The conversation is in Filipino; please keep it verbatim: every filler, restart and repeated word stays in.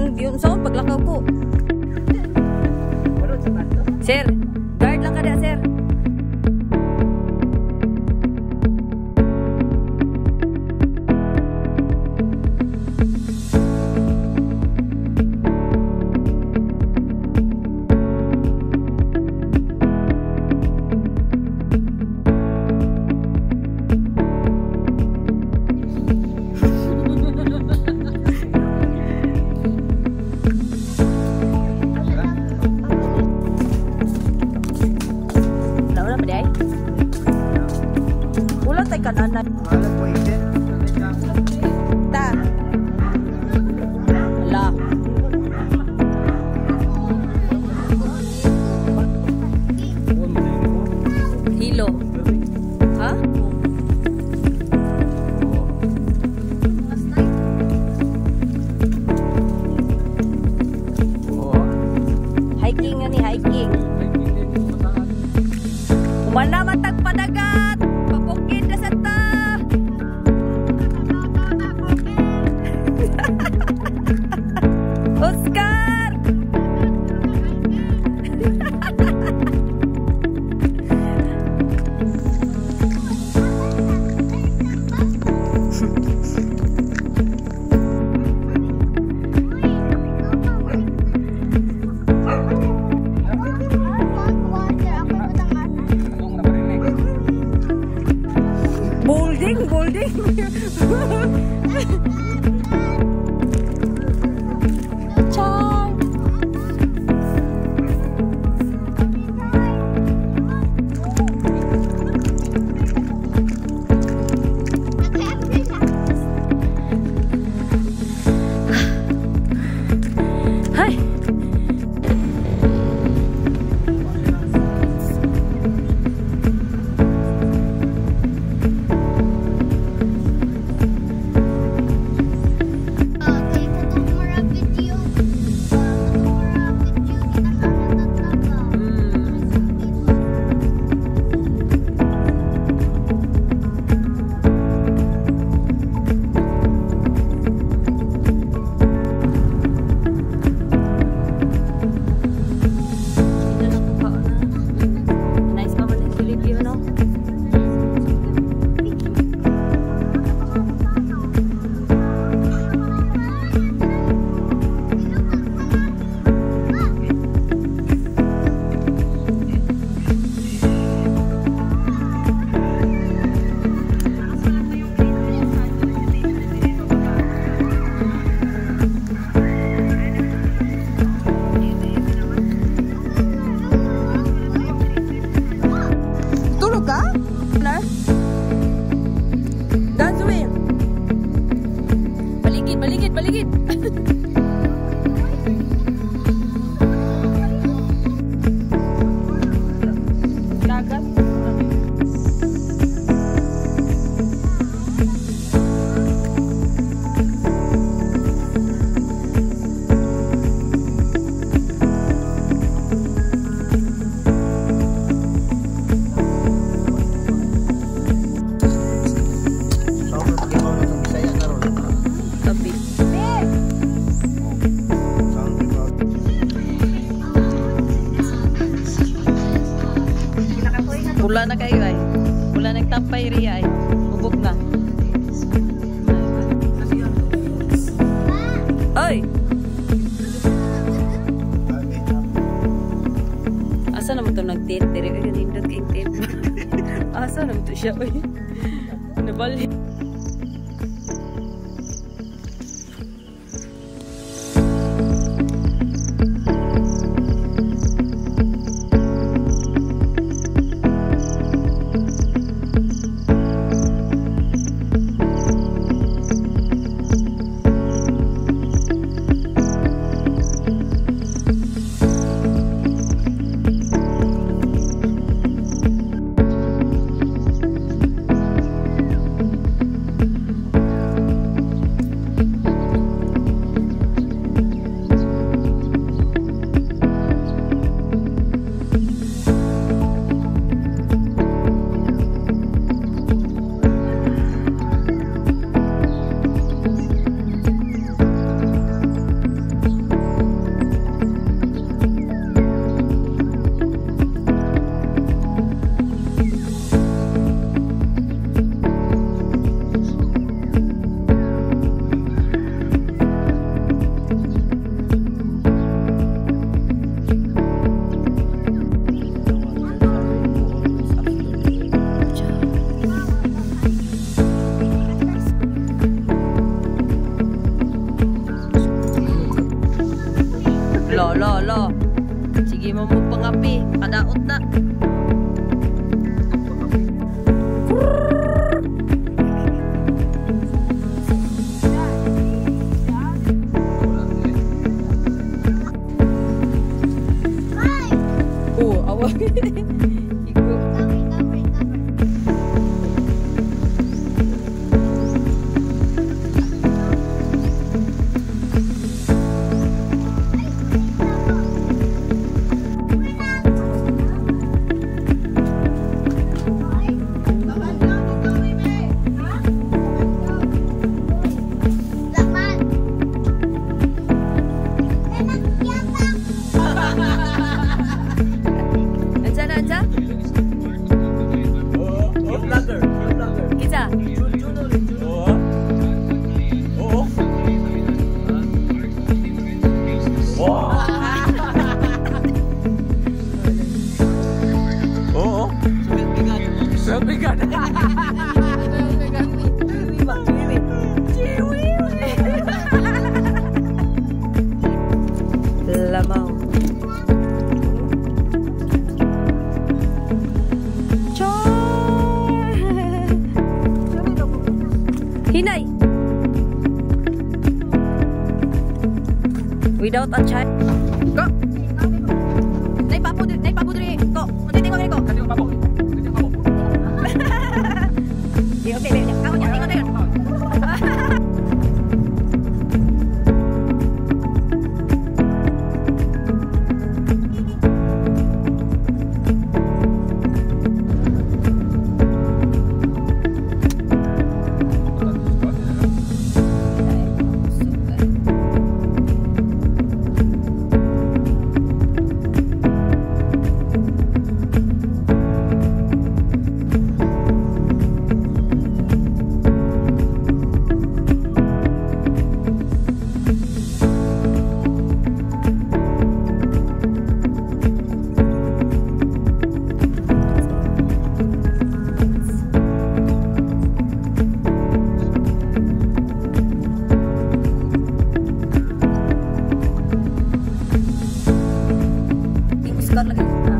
yung, yung sound paglakaw ko. Sir, guard lang ka na, sir. Mana matag padagat, papukid na sa ta. Oscar. Bolding, bolding. Chong. Hai. Baligid, baligid. Dagat. Pula na kayo ay. Pula nagtampay riya ay. Bubog na. Ay! Asa naman ito nag-date? Dere ka ganindot kayong date. Asa naman ito siya ay. Nabalik. Kita. Oo. Oo. Wow. Oo. Selfie ka na. Lamaw. Hinay. Without a child. Go. Nay papo, nay papo diri. Go. Unti tingko ko. Kasi ko papo. Kasi ko papo. Di okay, baby. Kamu nya tingko diri. Lagi.